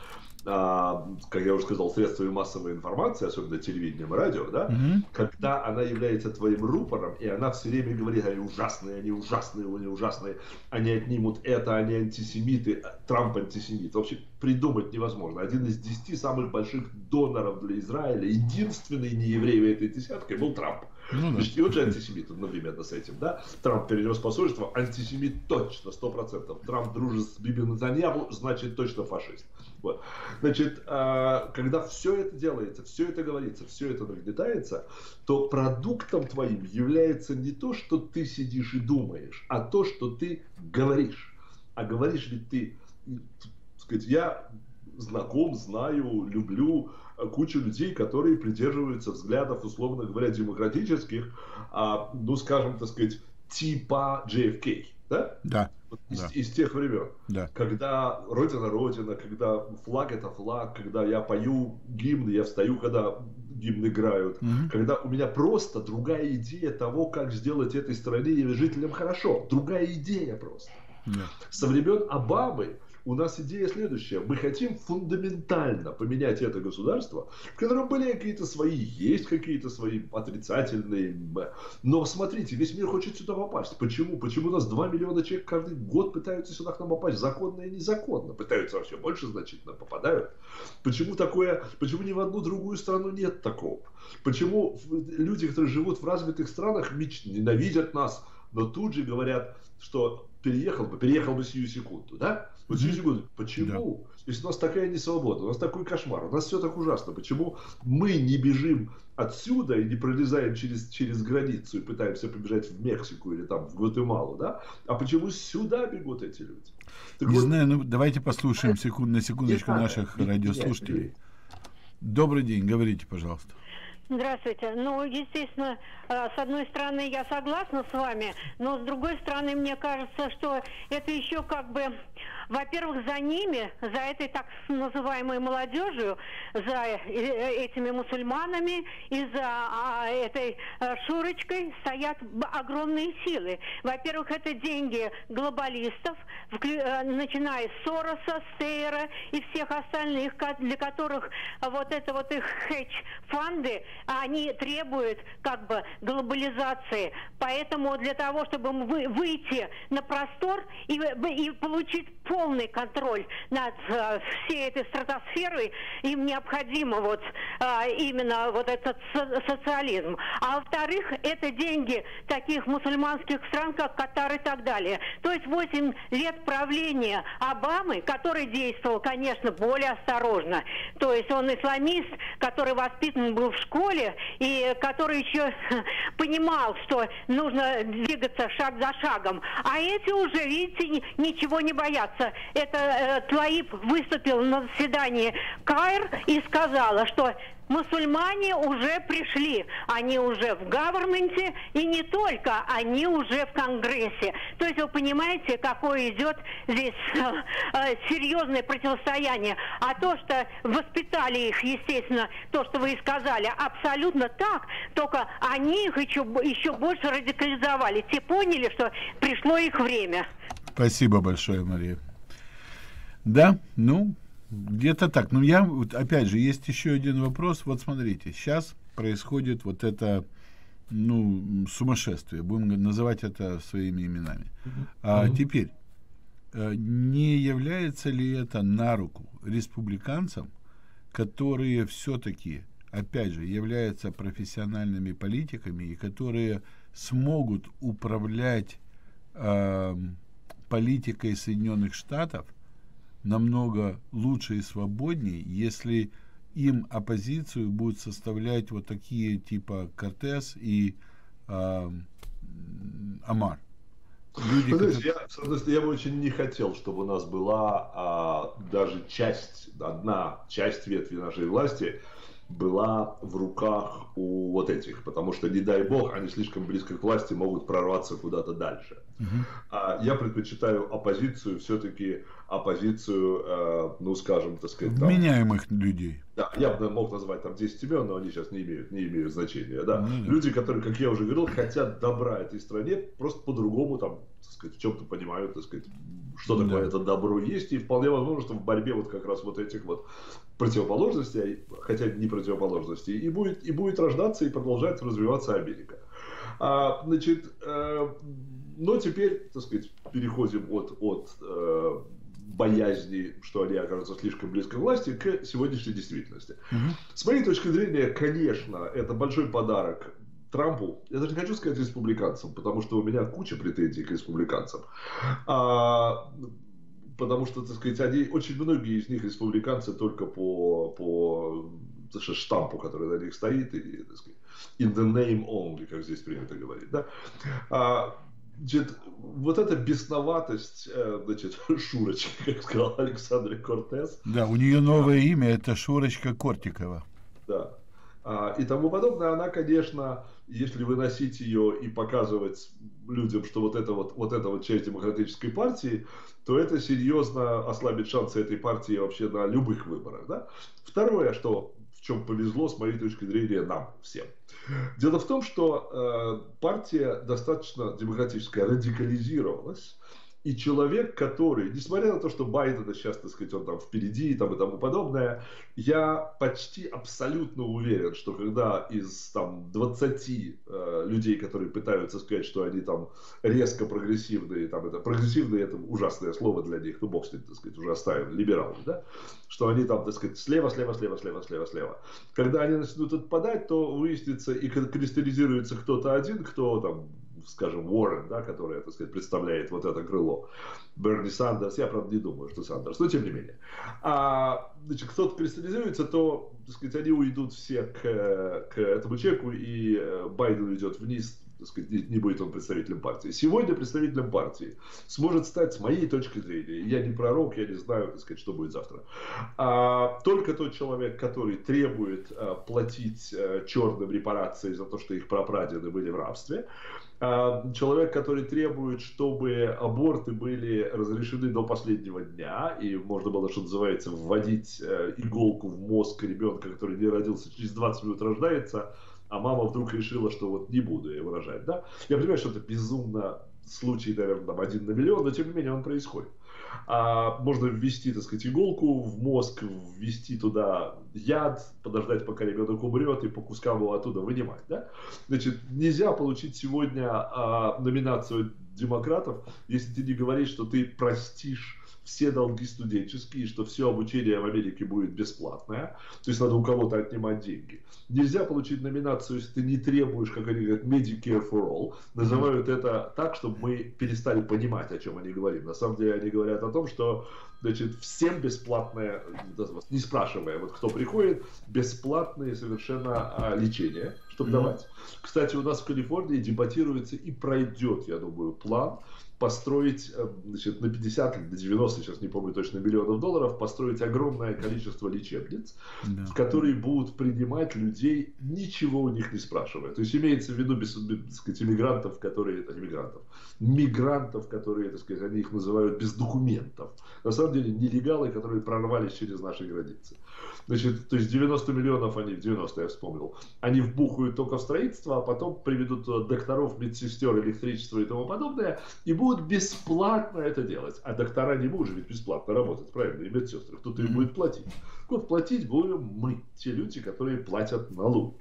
[SPEAKER 2] как я уже сказал, средствами массовой информации, особенно телевидением и радио, да, когда она является твоим рупором, и она все время говорит: они ужасные, они ужасные, они ужасные, они отнимут это, они антисемиты, Трамп антисемит. Вообще придумать невозможно. Один из 10 самых больших доноров для Израиля, единственный нееврей в этой десятке был Трамп. Значит, и он же антисемит одновременно с этим, да? Трамп перенес посольство, антисемит точно, 100%. Трамп дружит с Биби Нетаньяху, значит точно фашист. Вот. Значит, когда все это делается, все это говорится, все это нагнетается, то продуктом твоим является не то, что ты сидишь и думаешь, а то, что ты говоришь. А говоришь ли ты, так сказать, я знаком, знаю, люблю кучу людей, которые придерживаются взглядов, условно говоря, демократических, ну, скажем, так сказать, типа JFK, да?
[SPEAKER 1] Да.
[SPEAKER 2] Из тех времен,
[SPEAKER 1] да.
[SPEAKER 2] Когда Родина, когда флаг это флаг, когда я пою гимн, я встаю, когда гимн играют, когда у меня просто другая идея того, как сделать этой стране и жителям хорошо, другая идея просто. Со времен Обамы у нас идея следующая. Мы хотим фундаментально поменять это государство, в котором были какие-то свои, есть какие-то свои отрицательные. Но смотрите, весь мир хочет сюда попасть. Почему? Почему у нас 2 миллиона человек каждый год пытаются сюда к нам попасть? Законно и незаконно. Пытаются вообще больше значительно, попадают. Почему такое? Почему ни в одну другую страну нет такого? Почему люди, которые живут в развитых странах, ненавидят нас, но тут же говорят, что переехал бы сию секунду, да? Вот сию секунду. Почему? Да. Если у нас такая несвобода, у нас такой кошмар, у нас все так ужасно. Почему мы не бежим отсюда и не пролезаем через границу и пытаемся побежать в Мексику или там в Гватемалу, да? А почему сюда бегут эти люди?
[SPEAKER 1] Так не вот, знаю, ну давайте послушаем на секундочку наших радиослушателей. Добрый день, говорите, пожалуйста.
[SPEAKER 5] Здравствуйте. Ну, естественно, с одной стороны, я согласна с вами, но с другой стороны, мне кажется, что это еще как бы, во-первых, за ними, за этой так называемой молодежью, за этими мусульманами и за этой Шурочкой стоят огромные силы. Во-первых, это деньги глобалистов, начиная с Сороса, Стейра и всех остальных, для которых вот это вот их хедж-фанды, они требуют как бы глобализации. Поэтому для того, чтобы выйти на простор и получить полный контроль над всей этой стратосферой, им необходимо вот именно вот этот социализм. А во-вторых, это деньги таких мусульманских стран, как Катар и так далее. То есть 8 лет правления Обамы, который действовал, конечно, более осторожно. То есть он исламист, который воспитан был в школе, и который еще понимал, что нужно двигаться шаг за шагом. А эти уже, видите, ничего не боятся. Это Тлаиб выступил на заседании Каир и сказала, что мусульмане уже пришли, они уже в гаверменте, и не только, они уже в Конгрессе. То есть вы понимаете, какое идет здесь серьезное противостояние. А то, что воспитали их, естественно, то, что вы и сказали, абсолютно так, только они их еще больше радикализовали. Те поняли, что пришло их время.
[SPEAKER 1] Спасибо большое, Мария. Да, ну... Где-то так. Но я, опять же, есть еще один вопрос. Вот смотрите, сейчас происходит вот это, ну, сумасшествие. Будем называть это своими именами. Теперь, не является ли это на руку республиканцам, которые все-таки, опять же, являются профессиональными политиками и которые смогут управлять политикой Соединенных Штатов намного лучше и свободнее, если им оппозицию будут составлять вот такие типа Кортес и Амар? Люди,
[SPEAKER 2] я бы очень не хотел, чтобы у нас была даже одна часть ветви нашей власти была в руках у вот этих, потому что, не дай бог, они слишком близко к власти могут прорваться куда-то дальше. Я предпочитаю оппозицию, все-таки оппозицию, ну скажем, так сказать, там,
[SPEAKER 1] вменяемых людей.
[SPEAKER 2] Да, я бы мог назвать там 10 имен, но они сейчас не имеют значения. Да. Люди, которые, как я уже говорил, хотят добра этой стране, просто по-другому там, так сказать, в чем-то понимают, так сказать, что такое это добро есть, и вполне возможно, что в борьбе вот как раз вот этих вот противоположностей, хотя не противоположностей, и будет рождаться и продолжать развиваться Америка. Значит, но теперь, так сказать, переходим от боязни, что они окажутся слишком близко к власти, к сегодняшней действительности. С моей точки зрения, конечно, это большой подарок Трампу. Я даже не хочу сказать республиканцам, потому что у меня куча претензий к республиканцам. Потому что, так сказать, очень многие из них республиканцы только по штампу, который на них стоит, и, так сказать, in the name only, как здесь принято говорить. Да? Значит, вот эта бесноватость, значит, Шурочки, как сказал Александр Кортес.
[SPEAKER 1] Да, у нее новое имя, это Шурочка Кортикова.
[SPEAKER 2] Да. И тому подобное, она, конечно, если выносить ее и показывать людям, что вот эта часть демократической партии, то это серьезно ослабит шансы этой партии вообще на любых выборах. Да? Второе, в чем повезло, с моей точки зрения, нам всем. Дело в том, что партия достаточно демократическая радикализировалась. И человек, который, несмотря на то, что Байдена сейчас, так сказать, он там впереди там, и тому подобное, я почти абсолютно уверен, что когда из там 20 людей, которые пытаются сказать, что они там резко прогрессивные, там прогрессивные это ужасное слово для них, ну бог с ним, так сказать, уже оставим, либералы, да, что они там, так сказать, слева. Когда они начнут отпадать, то выяснится и кристаллизируется кто-то один, кто там, скажем, Уоррен, да, который, так сказать, представляет вот это крыло. Берни Сандерс, я, правда, не думаю, что Сандерс, но тем не менее. Значит, кто-то кристаллизуется, то, так сказать, они уйдут все к этому человеку, и Байден уйдет вниз, так сказать, не будет он представителем партии. Сегодня представителем партии сможет стать, с моей точки зрения, я не пророк, я не знаю, так сказать, что будет завтра, только тот человек, который требует платить черным репарации за то, что их прапрадеды были в рабстве, человек, который требует, чтобы аборты были разрешены до последнего дня, и можно было, что называется, вводить иголку в мозг ребенка, который не родился, через 20 минут рождается, а мама вдруг решила, что вот не буду я выражать. Да? Я понимаю, что это безумно случай, наверное, там 1 на миллион, но тем не менее он происходит. Можно ввести, так сказать, иголку в мозг, ввести туда яд, подождать, пока ребенок умрет, и по кускам его оттуда вынимать. Да? Значит, нельзя получить сегодня номинацию демократов, если ты не говоришь, что ты простишь все долги студенческие, что все обучение в Америке будет бесплатное, то есть надо у кого-то отнимать деньги. Нельзя получить номинацию, если ты не требуешь, как они говорят, Medicare for all. Называют это так, чтобы мы перестали понимать, о чем они говорят. На самом деле они говорят о том, что, значит, всем бесплатное, не спрашивая, вот кто приходит, бесплатное совершенно лечение, чтобы давать. Кстати, у нас в Калифорнии дебатируется и пройдет, я думаю, план построить, значит, на 50 или на 90, сейчас не помню точно, миллионов долларов, построить огромное количество лечебниц, в которые будут принимать людей, ничего у них не спрашивая. То есть имеется в виду, так сказать, мигрантов, которые которые, так сказать, они их называют без документов. На самом деле нелегалы, которые прорвались через наши границы. Значит, то есть 90 миллионов они, в 90 я вспомнил, они вбухают только в строительство, а потом приведут докторов, медсестер, электричество и тому подобное, и будут бесплатно это делать. А доктора не будут же ведь бесплатно работать, правильно, и медсестры, кто-то им будет платить. Вот платить будем мы, те люди, которые платят налоги.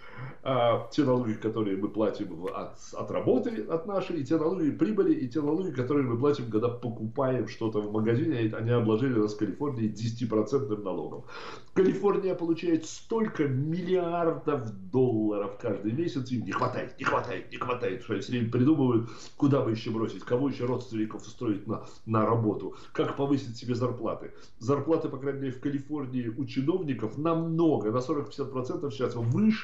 [SPEAKER 2] Те налоги, которые мы платим от работы, от нашей, и те налоги прибыли, и те налоги, которые мы платим, когда покупаем что-то в магазине, они обложили нас в Калифорнии 10% налогом. Калифорния получает столько миллиардов долларов каждый месяц, им не хватает, что они все время придумывают, куда бы еще бросить, кого еще родственников устроить на работу, как повысить себе зарплаты. Зарплаты, по крайней мере, в Калифорнии у чиновников намного, на 40-50% сейчас выше,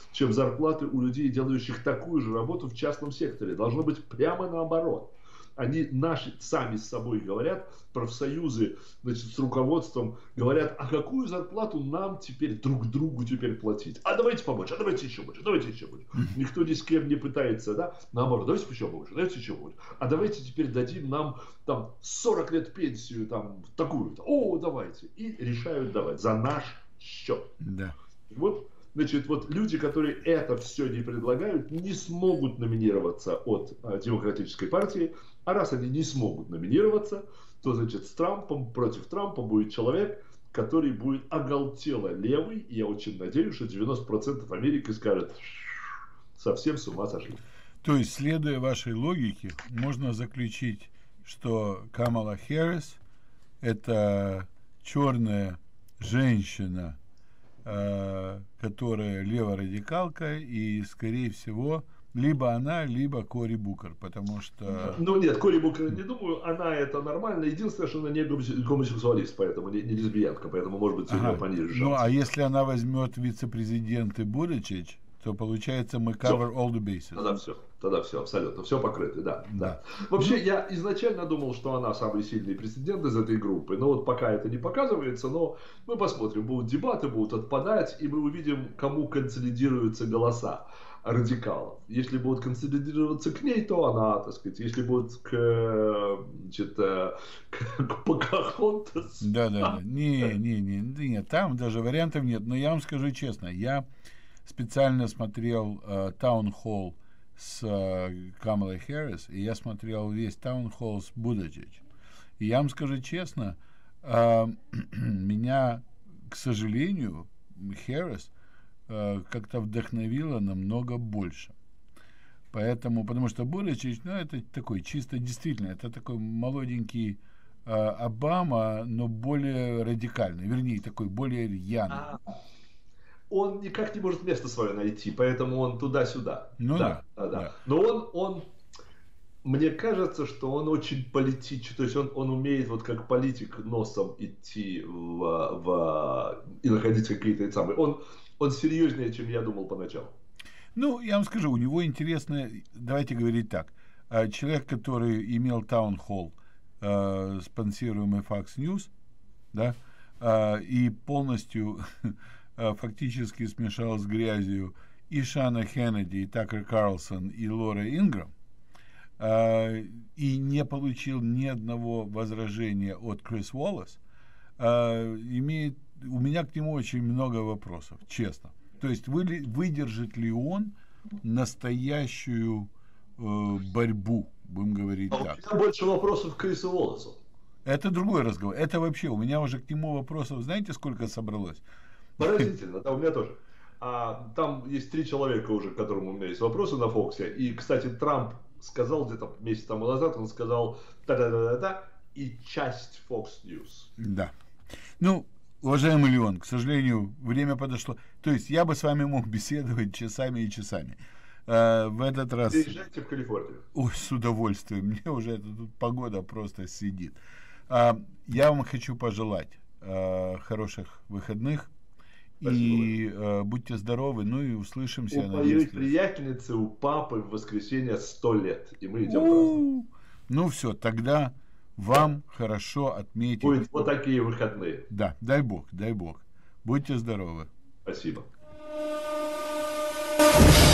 [SPEAKER 2] чем зарплаты у людей, делающих такую же работу в частном секторе. Должно быть прямо наоборот. Они наши сами с собой говорят, профсоюзы, значит, с руководством говорят, а какую зарплату нам теперь друг другу теперь платить? А давайте побольше, а давайте еще больше, давайте еще больше. Никто ни с кем не пытается, да? Наоборот, давайте еще больше, давайте еще больше. А давайте теперь дадим нам там 40 лет пенсию, там такую-то. О, давайте. И решают давать за наш счет.
[SPEAKER 1] Да.
[SPEAKER 2] Вот. Значит, вот люди, которые это все не предлагают, не смогут номинироваться от Демократической партии. А раз они не смогут номинироваться, то, значит, с Трампом, против Трампа будет человек, который будет оголтело левый. И я очень надеюсь, что 90% Америки скажет, совсем с ума сошли.
[SPEAKER 1] То есть, следуя вашей логике, можно заключить, что Камала Хэррис – это черная женщина, которая леворадикалка, и, скорее всего, либо она, либо Кори Букер, потому что...
[SPEAKER 2] Ну нет, Кори Букер, не думаю, она это нормально. Единственное, что она не гомосексуалист, поэтому не лесбиянка, поэтому, может быть, у нее пониже шанс.
[SPEAKER 1] Ну, а если она возьмет вице-президента Бутиджедж, то получается мы cover all the bases.
[SPEAKER 2] Тогда все, абсолютно, все покрыто, да. Вообще, я изначально думал, что она самый сильный претендент из этой группы, но вот пока это не показывается, но мы посмотрим, будут дебаты, будут отпадать, и мы увидим, кому консолидируются голоса радикалов. Если будут консолидироваться к ней, то она, так сказать, если будут к Покахонтас.
[SPEAKER 1] Да. Нет, там даже вариантов нет. Но я вам скажу честно, я специально смотрел таунхолл с Камалой Хэррис, и я смотрел весь таунхолл с Бутиджедж. И я вам скажу честно, меня, к сожалению, Хэррис как-то вдохновила намного больше. Поэтому, потому что Бутиджедж, ну, это такой чисто действительно, это такой молоденький Обама, но более радикальный, вернее, такой более рьяный.
[SPEAKER 2] Он никак не может место свое найти, поэтому он туда-сюда.
[SPEAKER 1] Ну да.
[SPEAKER 2] Но он, мне кажется, что он очень политичный, то есть он умеет вот как политик носом идти и находить какие-то самые. Он серьезнее, чем я думал поначалу.
[SPEAKER 1] Ну, я вам скажу, у него интересно, давайте говорить так, человек, который имел таунхолл, спонсируемый Fox News, да, и полностью фактически смешал с грязью и Шана Хеннеди, и Такер Карлсон, и Лора Инграм, и не получил ни одного возражения от Крис Уоллес, имеет у меня к нему очень много вопросов, честно. То есть выдержит ли он настоящую борьбу, будем говорить так.
[SPEAKER 2] У меня больше вопросов к Крису Уоллесу.
[SPEAKER 1] Это другой разговор. Это вообще, у меня уже к нему вопросов, знаете, сколько собралось?
[SPEAKER 2] Поразительно, да, у меня тоже. Там есть 3 человека уже, к которым у меня есть вопросы на Фоксе. И, кстати, Трамп сказал где-то месяц тому назад, он сказал та-да-да-да-да, и часть Fox News.
[SPEAKER 1] Да. Ну, уважаемый Леон, к сожалению, время подошло. То есть я бы с вами мог беседовать часами и часами. В этот раз...
[SPEAKER 2] Приезжайте в Калифорнию.
[SPEAKER 1] Ой, с удовольствием. Мне уже тут погода просто сидит. Я вам хочу пожелать хороших выходных. Спасибо. И будьте здоровы, ну и услышимся.
[SPEAKER 2] У моей приятельницы, у папы в воскресенье 100 лет, и мы идем праздновать.
[SPEAKER 1] Ну все, тогда вам хорошо отметить.
[SPEAKER 2] Будет вот такие выходные.
[SPEAKER 1] Да, дай бог, дай бог. Будьте здоровы.
[SPEAKER 2] Спасибо.